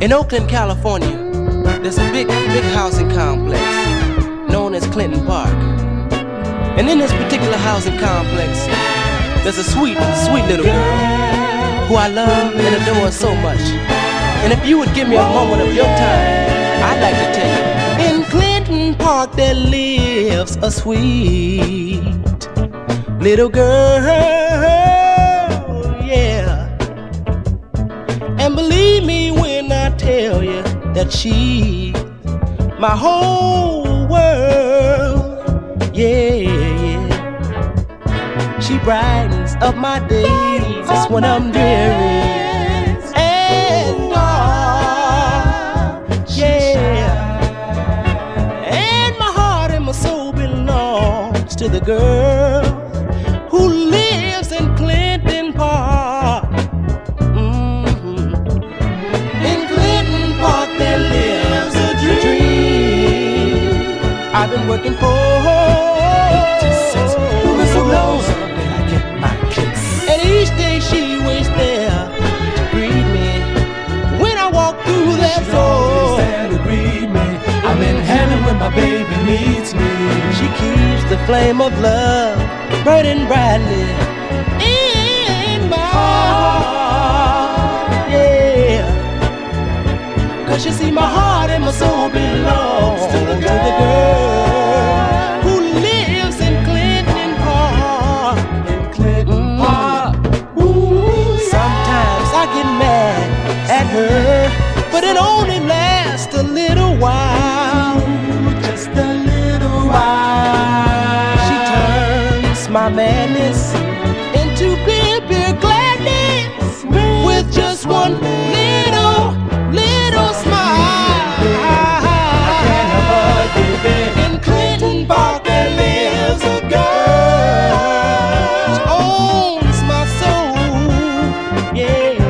In Oakland, California, there's a big housing complex known as Clinton Park. And in this particular housing complex, there's a sweet little girl who I love and adore so much. And if you would give me a moment of your time, I'd like to tell you, in Clinton Park there lives a sweet little girl, yeah. And believe me when I tell you that she's my whole world, yeah. She brightens up my days just when I'm dreary and dark, yeah. And my heart and my soul belongs to the girl who lives in Clinton Park. In Clinton Park there lives a dream I've been working for. 86 moving so low, someday I get my kicks. And each day she waits there to greet me when I walk through that door. She's always there to greet me. I'm in heaven when my baby meets me. She keeps the flame of love burning brightly in my heart, yeah. 'Cause you see, my heart and my soul belongs to the girl who lives in Clinton Park. In Clinton Park. Ooh, sometimes I get mad at her, but it only lasts a little while. Just a little while. She turns my madness into pure gladness with just one little smile. I can't help but give it. In Clinton Park there lives a girl who owns my soul, yeah.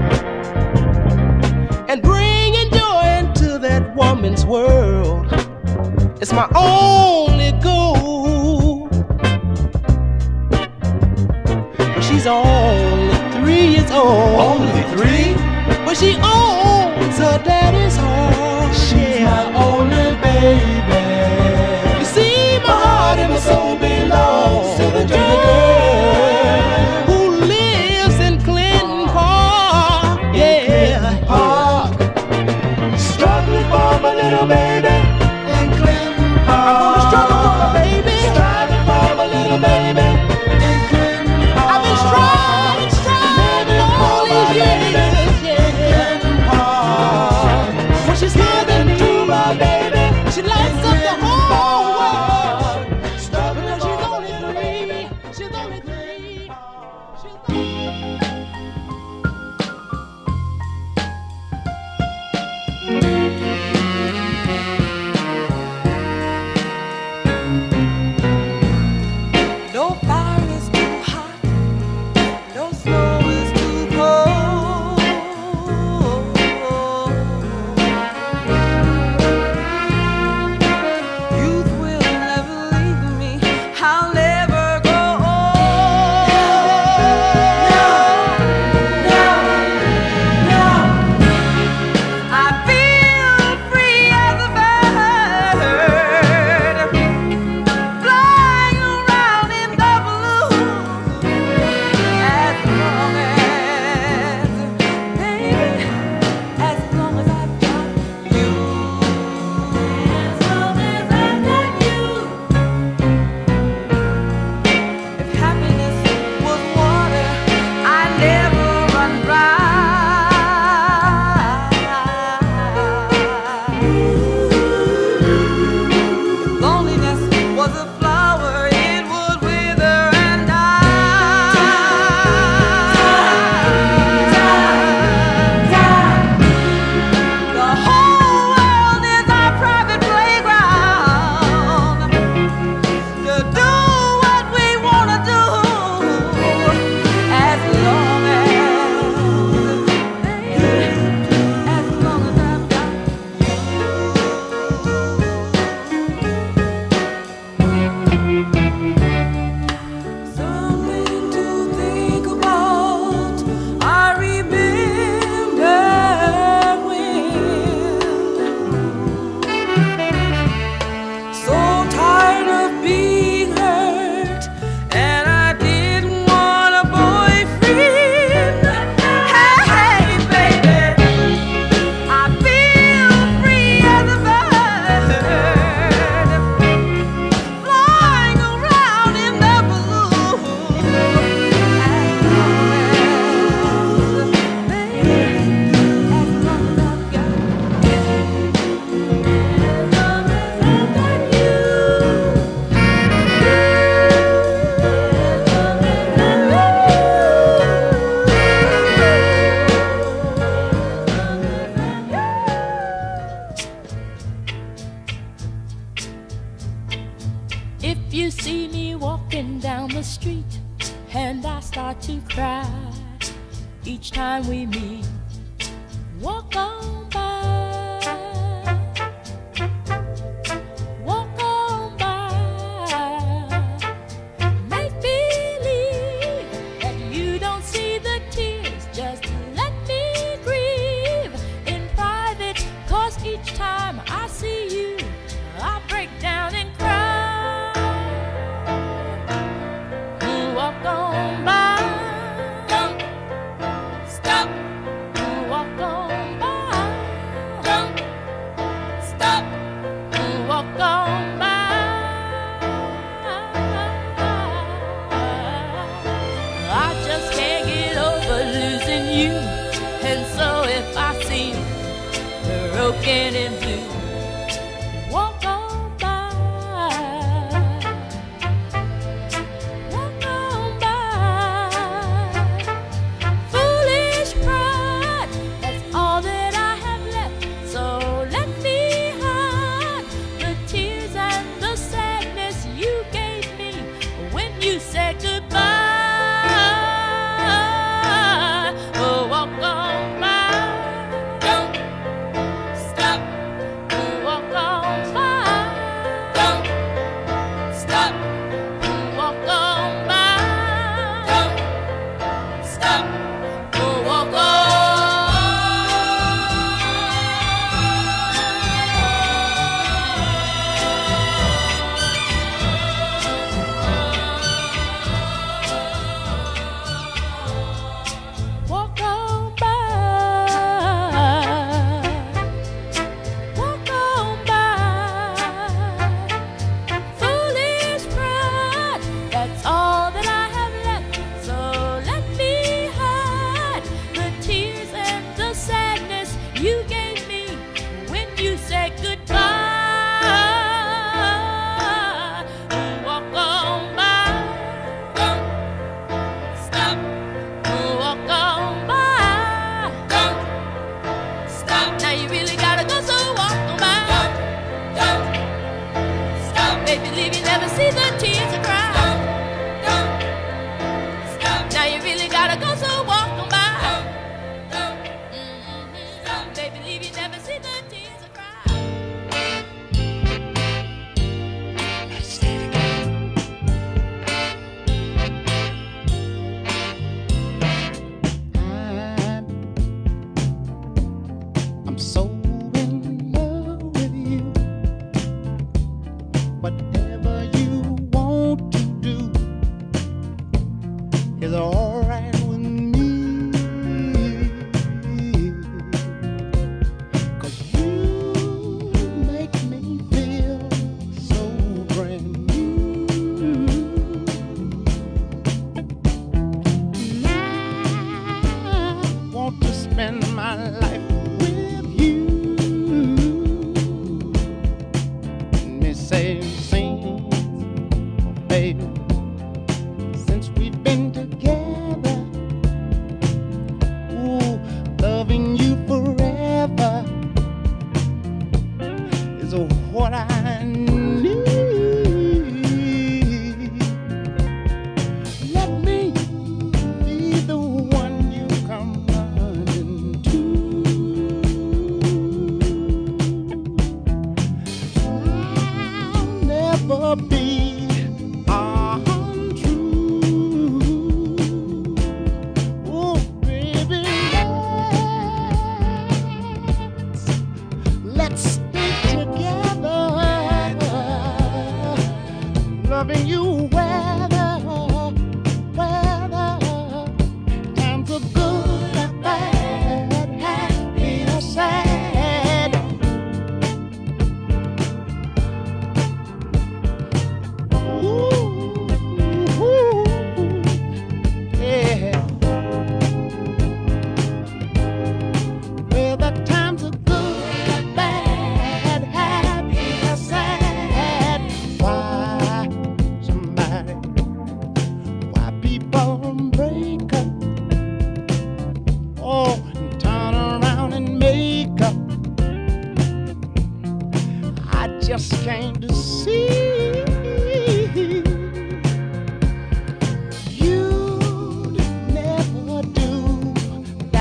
And bringing joy into that woman's world is my only goal. But she's only 3 years old. Only 3? But she owns her daddy's heart. She's my only baby. You see, my heart and my soul belongs to the girl who lives in Clinton Park, yeah. Park. Struggling for my little baby in Clinton Park. I'm gonna struggle for my baby. Striving for my little baby in Clinton Park. I've been striving all these years, yeah. When she's giving to my baby, she lights up the whole world. Because she's only 3, she's only 3. time we meet. Walk on by, walk on by. Make believe that you don't see the tears. Just let me grieve in private, 'cause each time I see you, I break down and cry. Walk on by. And so if I seem broken and blue, walk on by, walk on by. Foolish pride, that's all that I have left. So let me hide the tears and the sadness you gave me when you said goodbye. You gave me when you said goodbye. Walk on by. Don't stop. Walk on by. Don't stop. Now you really gotta go, so walk on by. Don't stop. Baby, leave you never see the tears I cry. Don't stop. Now you really gotta go, so walk on by. Baby, leave you never see the tears I cry. I'm so in love with you. Whatever you want to do is alright with me. Spend my life with you. Let me say things, baby, since we've been together. Ooh, loving you forever is what I need. Let me be the one you come be untrue. Oh, baby, let's stay together, loving you weather times are good or bad, happy or sad. Just came to see you'd never do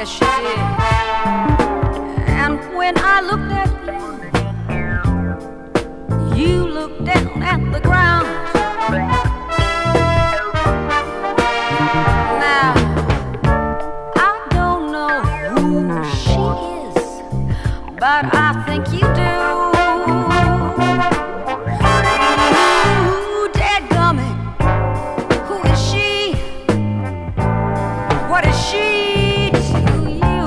yes, she did. And when I looked at you, you looked down at the ground. Now, I don't know who she is, but I think you do. Ooh, dadgummit, who is she? What is she to you?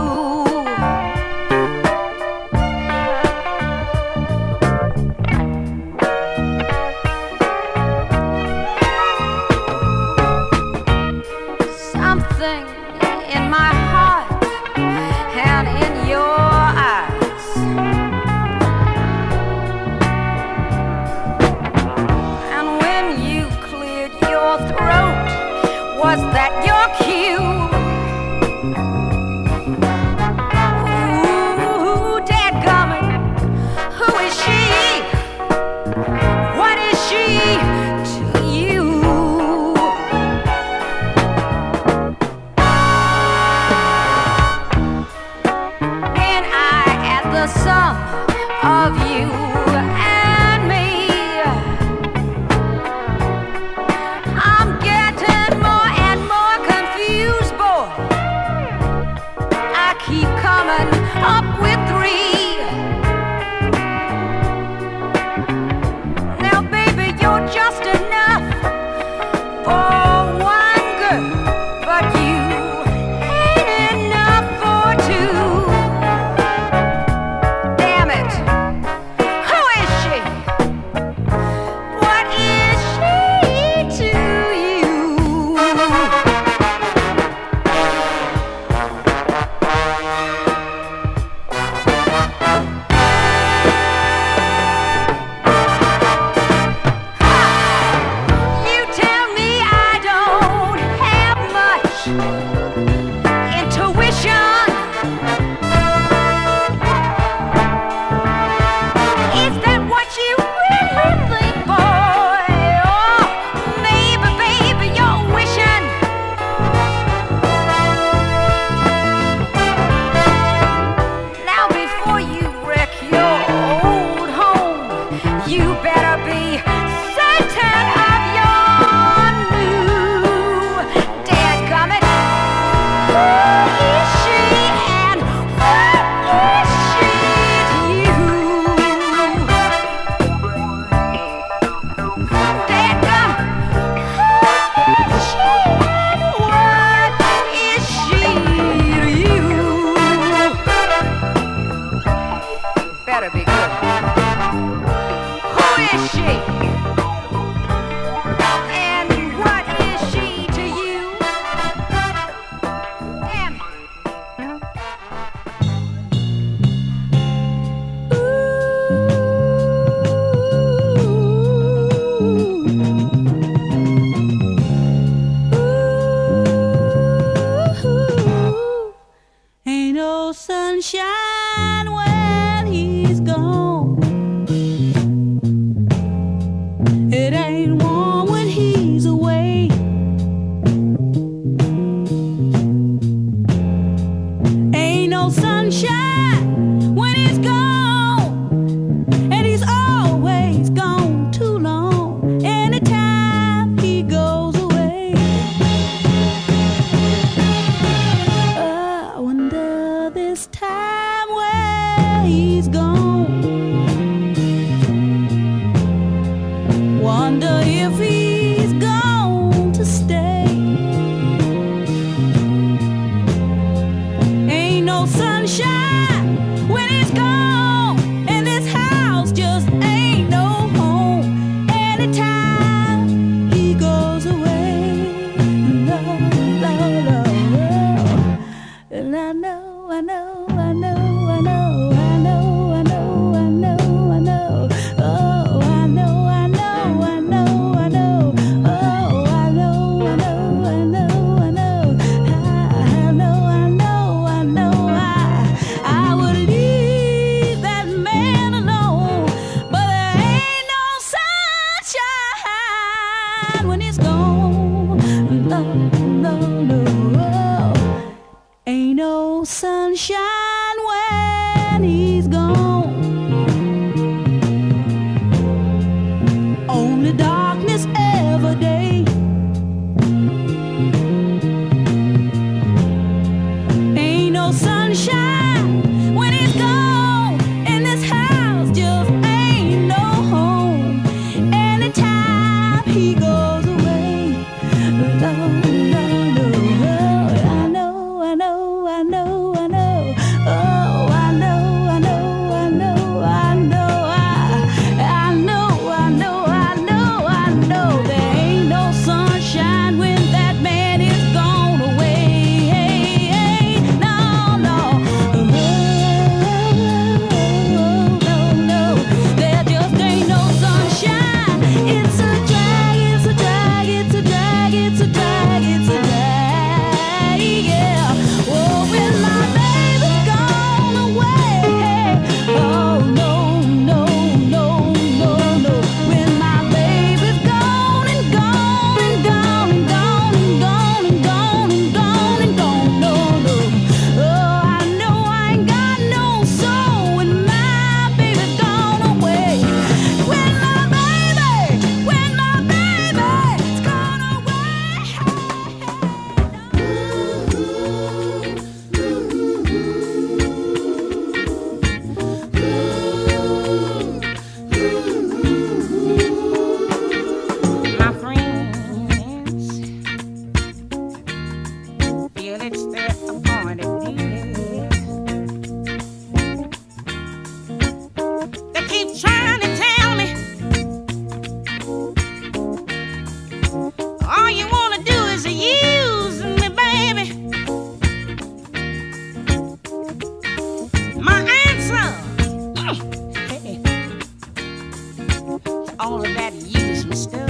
all of that use me stuff.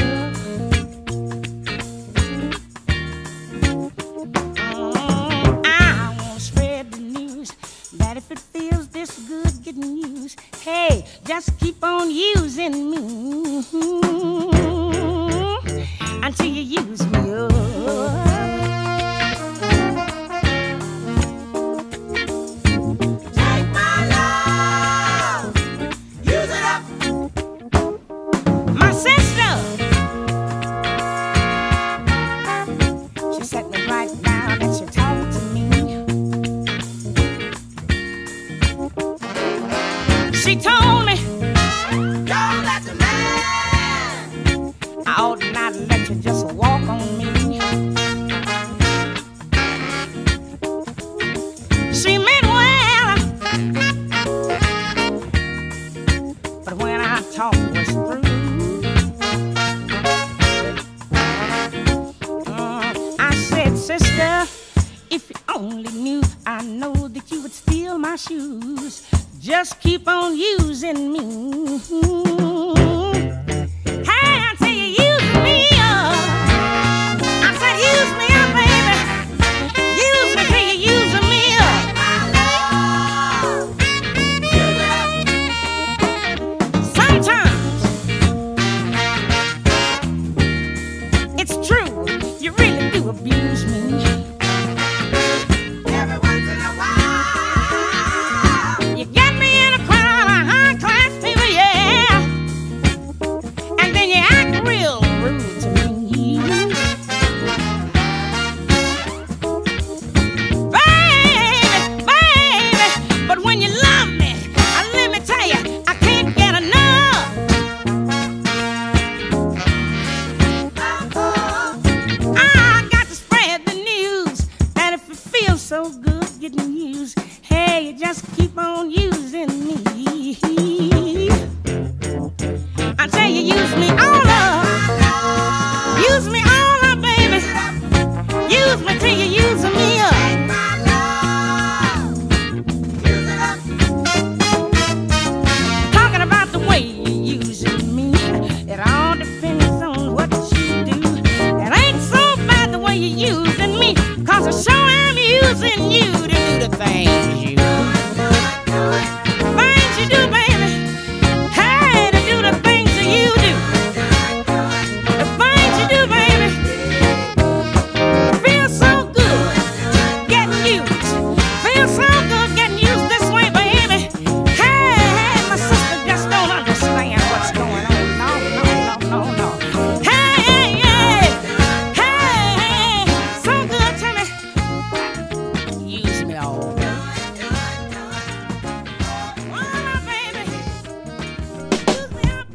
I want to spread the news that if it feels this good getting used, hey, just keep on using me until you use me up. She told me, don't let the man, I ought not let you just walk on me. She meant well, but when I talk was through, I said, sister, if you only knew, I know that you would steal my shoes. Just keep on using me. Hey, I tell you, use me up. I said, use me up, baby. Use me till you using me up. Sometimes it's true, you really do abuse me. So good getting used. Hey, you just keep on using me. I tell you, use me all up. Use me all up, baby. Use me till you're using me up. Talking about the way you're using me, it all depends on what you do. It ain't so bad the way you're using me, 'cause I sure am using you to do the things you do. Things you do, baby. Hey, to do the things that you do. The things you do, baby. It feels so good getting used. Feels so good getting used this way, baby. Hey, my sister just don't understand what's going on. No, no, no, no, no. Hey, hey, hey, so good to me. Use me all. Baby. Use me up.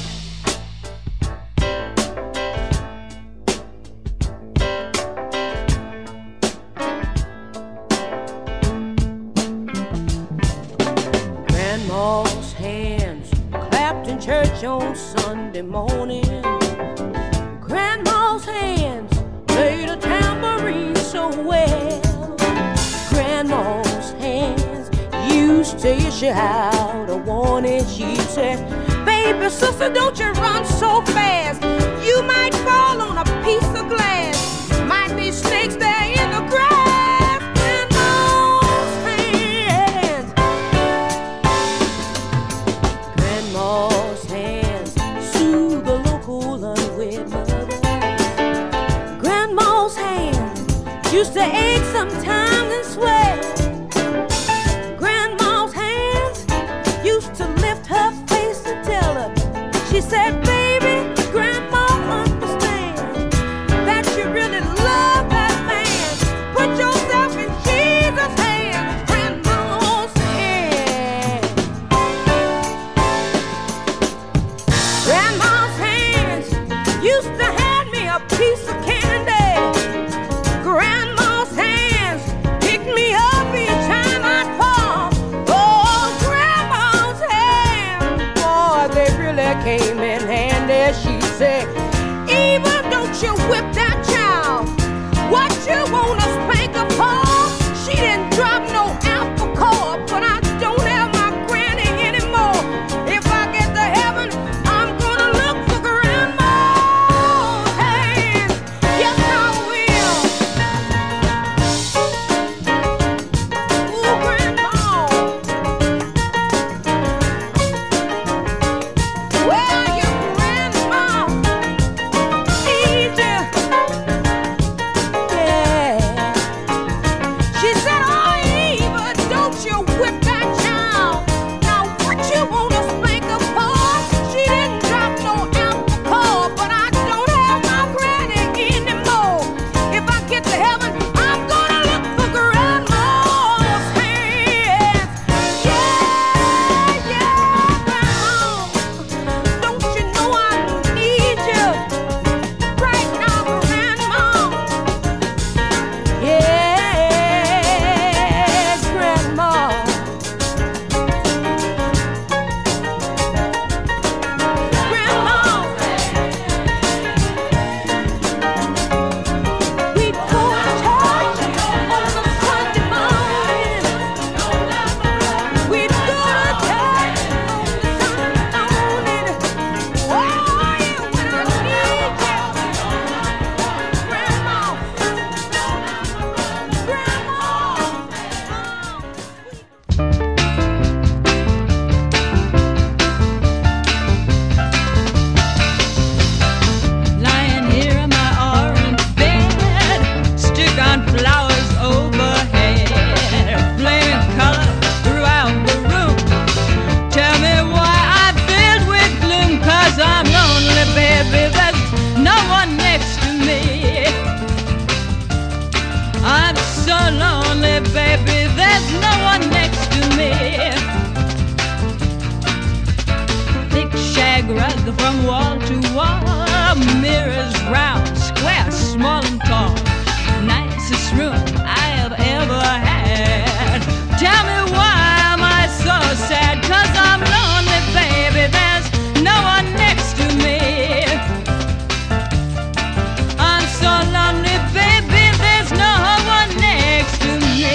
Grandma's hands clapped in church on Sunday morning. Grandma's hands played a tambourine so well. Grandma's hands used to issue out a warning. She'd say, baby, sister, don't you run so fast. You might fall on a piece of glass. Might be snakes there in the grass. Grandma's hands. Grandma's hands soothe the local unwed mother. Grandma's hands used to ache sometimes and swell. Grandma's hands used to lift her face and tell her. She said, baby, Grandma understands that you really love that man. Put yourself in Jesus' hands. Grandma's hands. Grandma's hands used to hand me a piece of candy. Grandma's hands picked me up each time I'd fall. Oh, Grandma's hands, boy, they really came in handy. She said, Eva, don't you whip that child. What you wanna spank her for? She didn't drop no apple core, but I don't have my granny anymore. If I get to heaven, I'm gonna look zigzag rug from wall to wall, mirrors round, square, small and tall. Nicest room I have ever had. Tell me why am I so sad? 'Cause I'm lonely, baby, there's no one next to me. I'm so lonely, baby, there's no one next to me.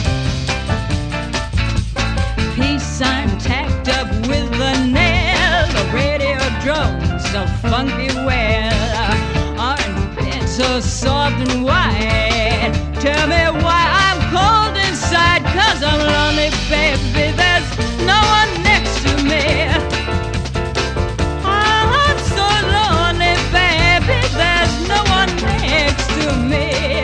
Peace sign tacked up with a nail, the radio drums so funky well, orange bed so soft and white. Tell me why I'm cold inside, 'cause I'm lonely, baby, there's no one next to me. I'm so lonely, baby, there's no one next to me.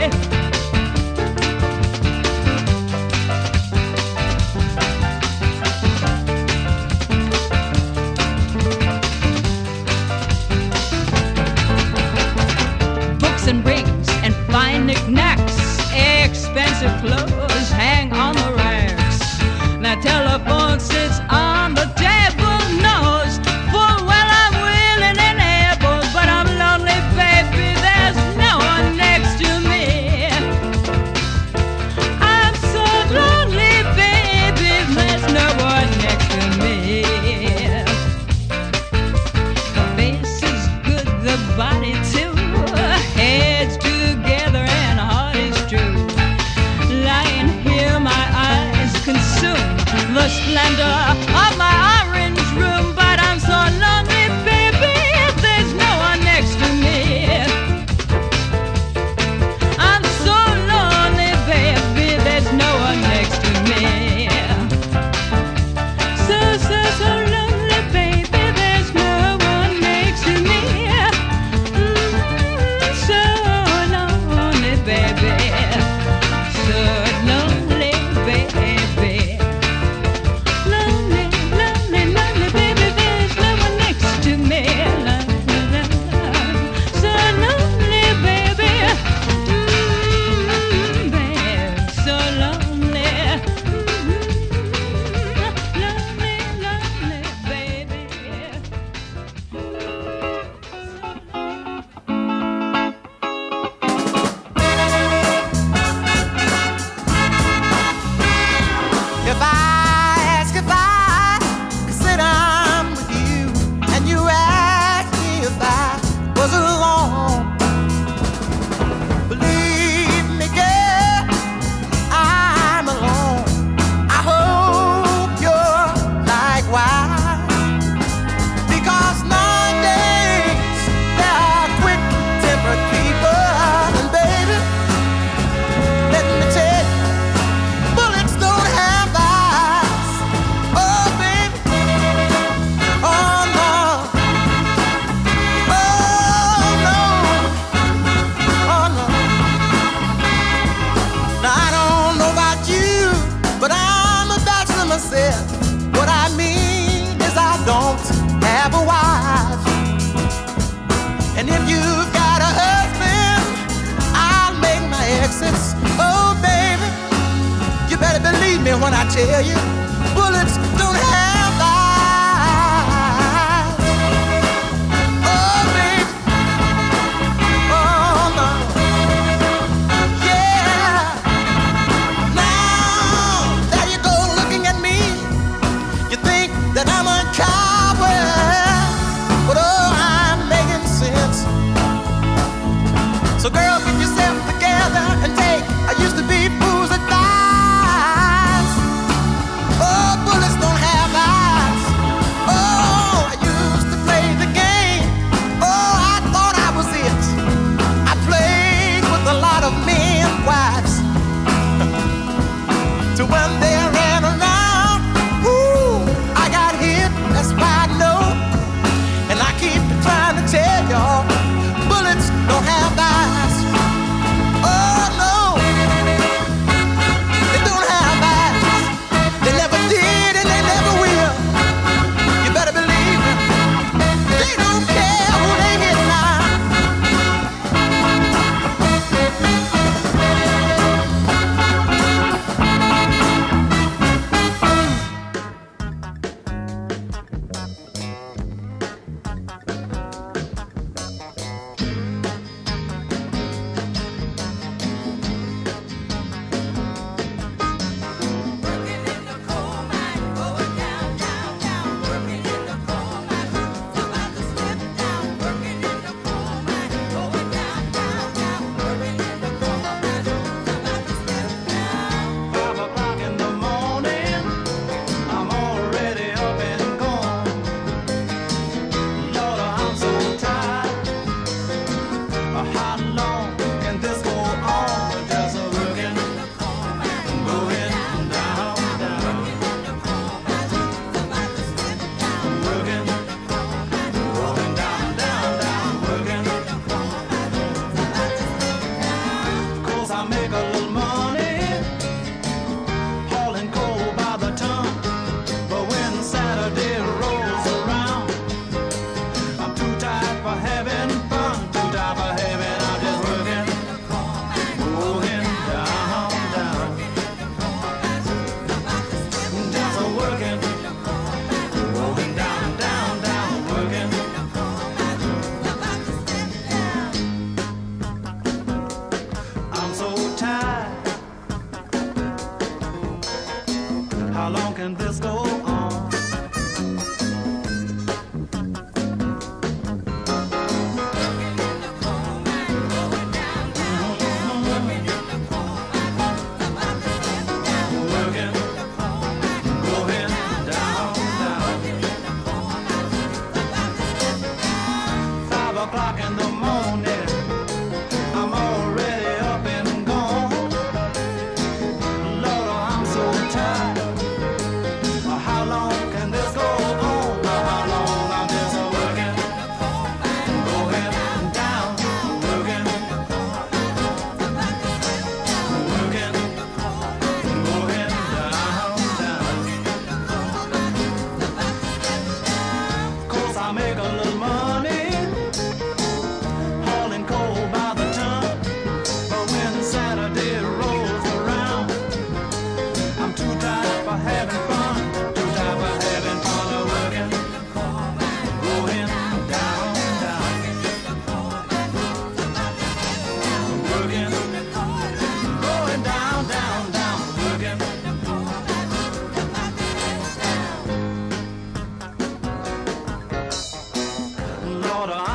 Books and rings and fine knickknacks, expensive clothes hang on the racks. That telephone sits on the table, knows full well I'm willing and able, but I'm lonely, baby, there's no one next to me. I'm so lonely, baby, there's no one next to me. The face is good, the body too, heads together and heart is true. Lying here, my eyes consume the splendor of my orange room, but I'm so lonely, baby, there's no one next to me. I'm so lonely, baby, there's no one next to me. So, so, so lonely, baby, there's no one next to me. So lonely, baby, so lonely, baby. Lonely, lonely, lonely, baby, there's no one next to me. So lonely, baby, baby, so lonely, lonely, lonely, baby. If I ask if I could sit down with you, and you ask me if I was alone, believe me, girl, I'm alone. I hope you're likewise, because nowadays there are quick-tempered people, and baby, let me tell you, bullets don't have eyes. Oh, baby. Oh, no. Oh, no. Oh, no. Now, I don't know about you, but I'm a bachelor myself. What I mean is I don't have a wife. And if you've got a husband, I'll make my exits. Oh, baby, you better believe me when I tell you, bullets don't have eyes. Oh, baby. Oh, no. Yeah. Now, there you go looking at me. You think that I'm a coward, but oh, I'm making sense. So girl, get yourself together and take I used to be fool's advice. Oh, bullets don't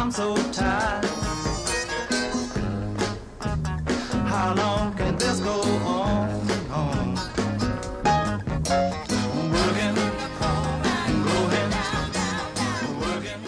I'm so tired. How long can this go on? Working, going, working.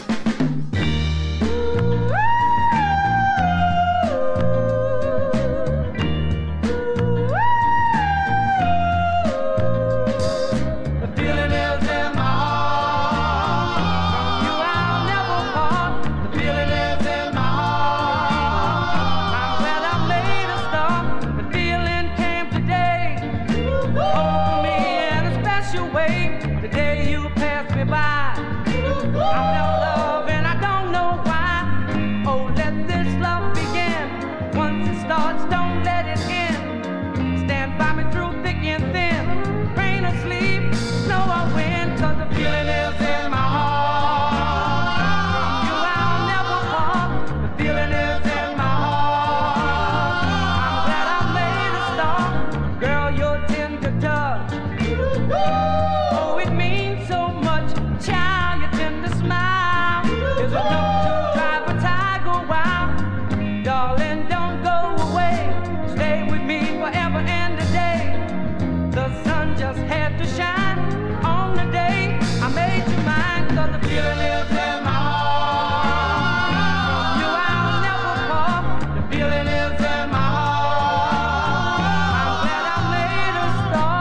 The feeling is in my heart. You I'll never part. The feeling is in my heart. I'm glad I made a start. The feeling came today. Over me in a special way. The day you passed me by. I felt love and I don't know why. Oh, let this love begin. Once it starts, don't let it end. Stand by me through thick and thin. Rain or sleep, snow or wind, 'cause the feeling is in my heart. You I'll never part. The feeling is in my heart. I'm glad I made a start. Girl, your tender touch. Oh, it means so much. Child, your tender smile is enough to drive a tiger wild. Darling, don't go away. Stay with me forever and a day. The sun just had to shine on the day I made you mine, 'cause the feeling is in my heart. You I'll never part. The feeling is in my heart. I'm glad I made a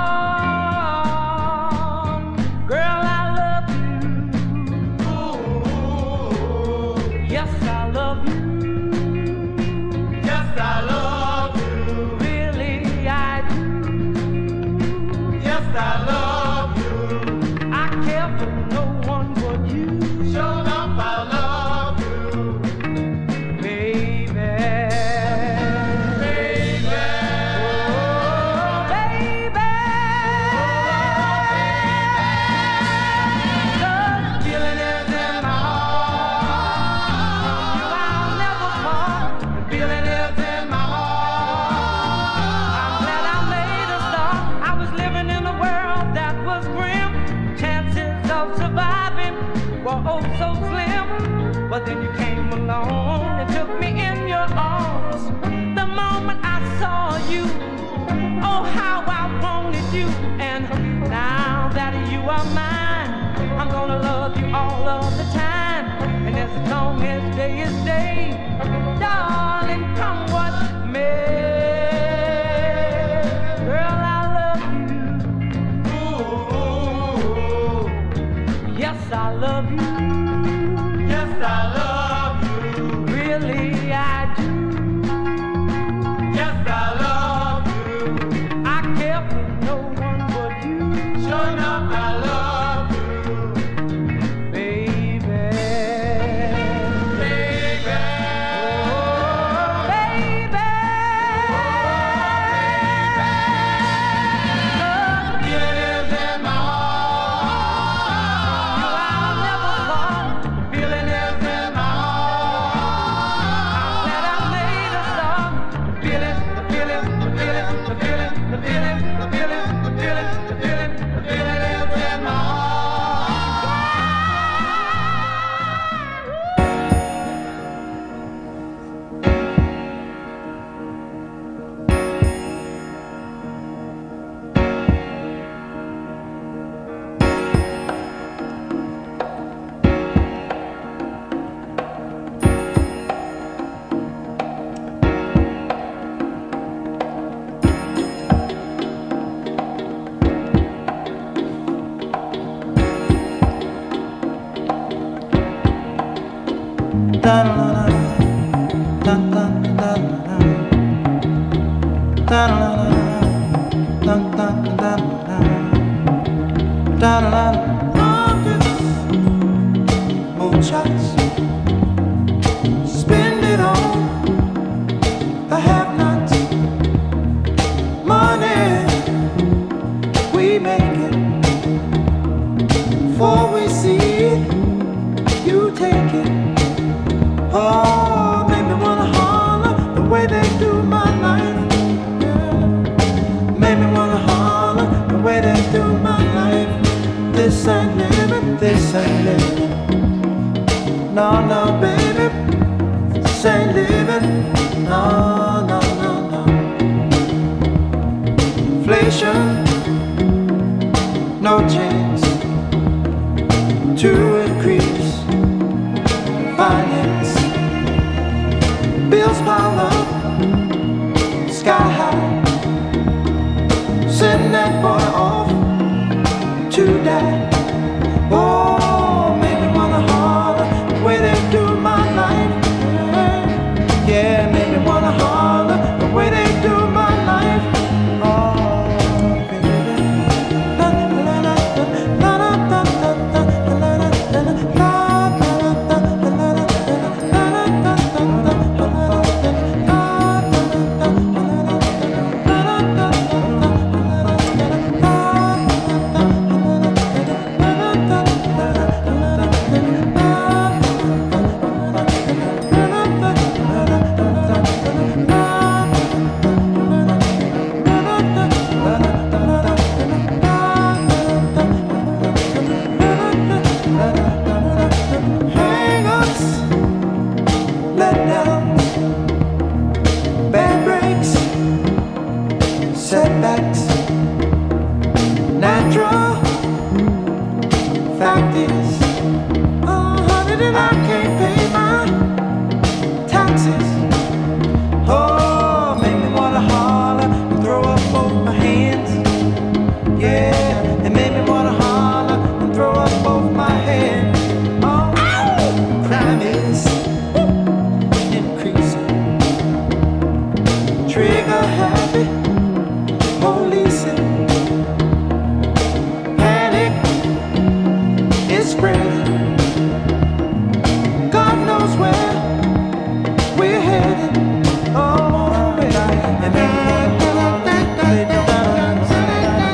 start. Girl, I love you. Yes, I love you. Yes, I love you. Really, I do. Yes, I love you. I care for no one but you. Show up, I love you. Baby. Baby. Oh, baby. The feeling is in my heart. You I'll never part. The feeling is in my heart. I'm glad I made a start. I was living in a world that was grim. Chances of surviving were oh so slim. But then you came along and took me in your arms. The moment I saw you, oh how I wanted you. And now that you are mine, I'm gonna love you all of the time. And as long as day is day, darling, come what may. Girl, I love you. Ooh, yes, I love you. Yes, I love you. Really, I do. Yes, I love you. I care for no one but you. Sure enough, I love you. Baby. Baby. Oh, baby. The feeling is in my heart. You I'll never part. The feeling is in my heart. I'm glad I made a start. The feeling, the feeling, the feeling, the feeling, the feeling, the feeling, the feeling, the feeling, the feeling is in my heart. Moonshots, spend it on the have-nots. Money, we make it before we see it. You take it. Oh, make me wanna holler the way they do my life. Yeah. Make me wanna holler the way they do my life. This ain't living, this ain't living. No, no, baby. said, no, no, no, no. Inflation, no chance to increase finance. Bills pile up, sky high. Send that boy off to die. Oh, made me wanna holler the way they do my life. Yeah, made me wanna holler the way they do my life. Oh, baby. La la la la la la la la la la la. Setbacks, natural. Fact is, honey, that I can't pay my taxes. Oh, make me wanna holler and throw up both my hands. Yeah, it made me wanna holler and throw up both my hands. Oh, crime is increasing. Trigger happy. Policing, panic is spreading. God knows where we're headed. Oh, baby, and they don't understand.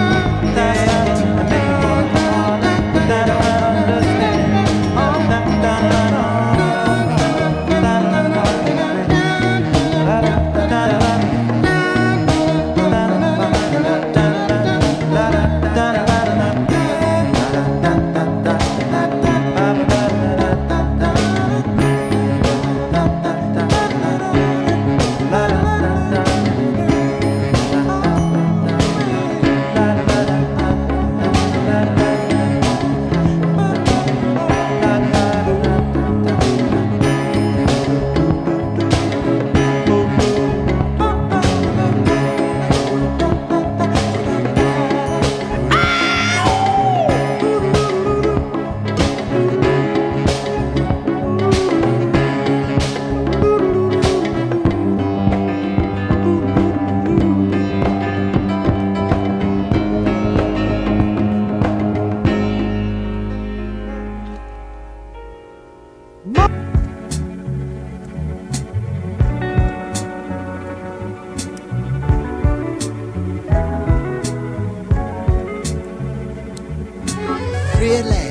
Freely,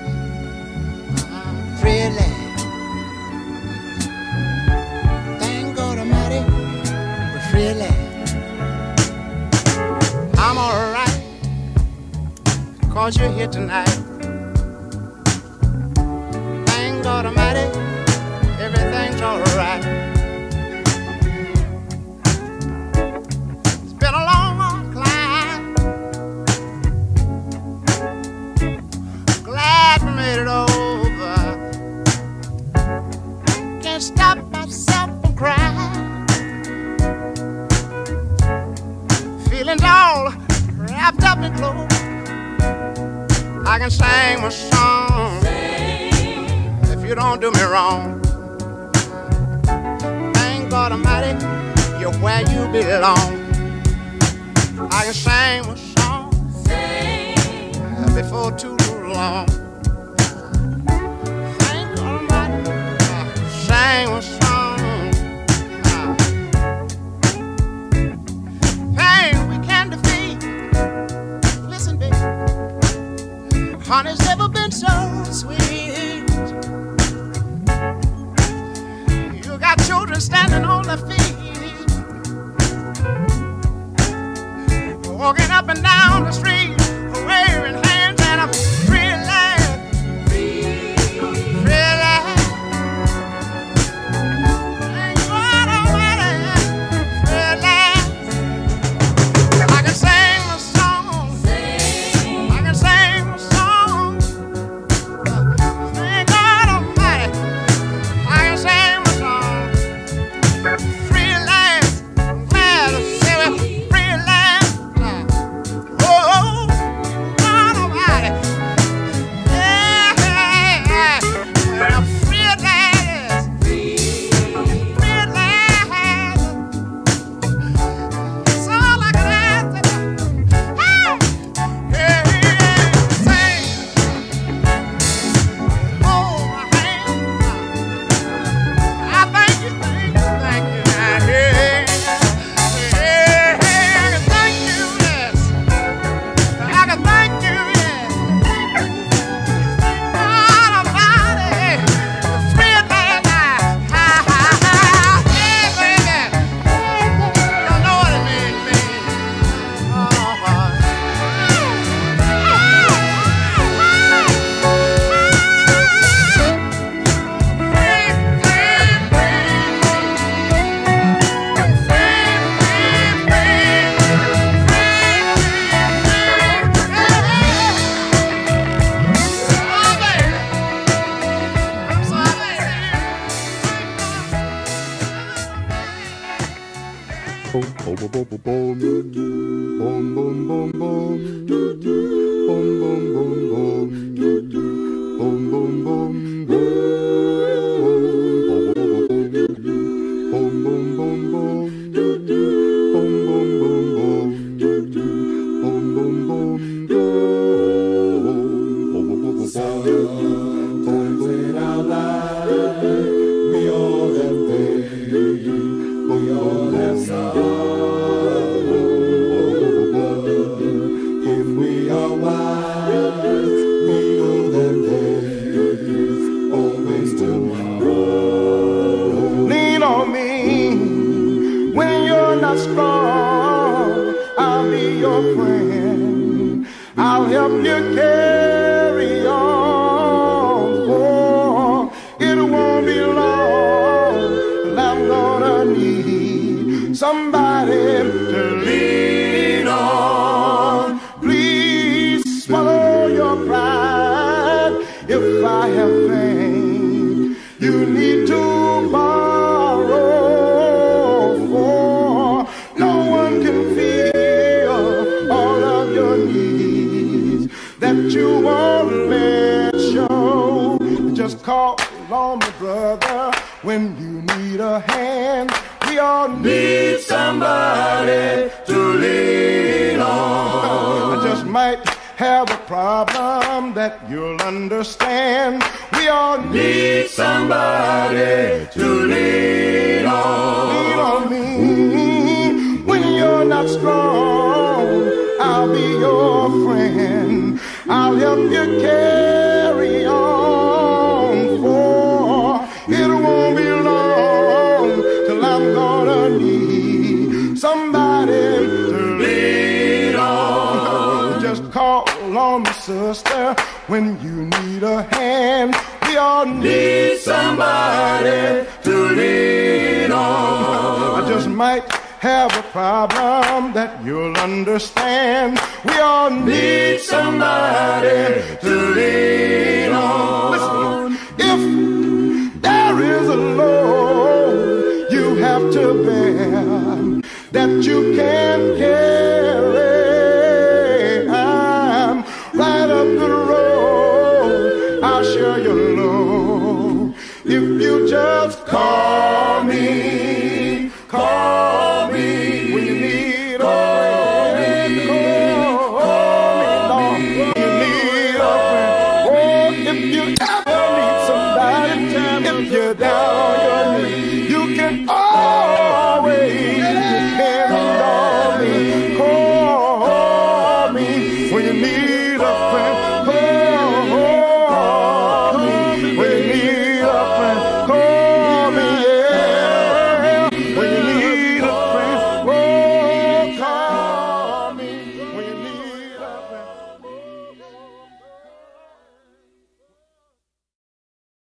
freely. Thank God Almighty, we're freely. I'm alright, 'cause you're here tonight. Thank God Almighty, everything's alright. It's been a long, long climb. Glad we made it over. Can't stop myself from crying. Feelings all wrapped up in clothes. I can sing my song if you don't do me wrong. Thank God Almighty, you're where you belong. I can sing my song before too long. Thank God Almighty, sing my song. Pain we can defeat. Listen, baby, honey's never been so sweet. You got children standing on their feet, walking up and down the street, waving hands, and I'm really, really. Thank If you ever need somebody, if you're down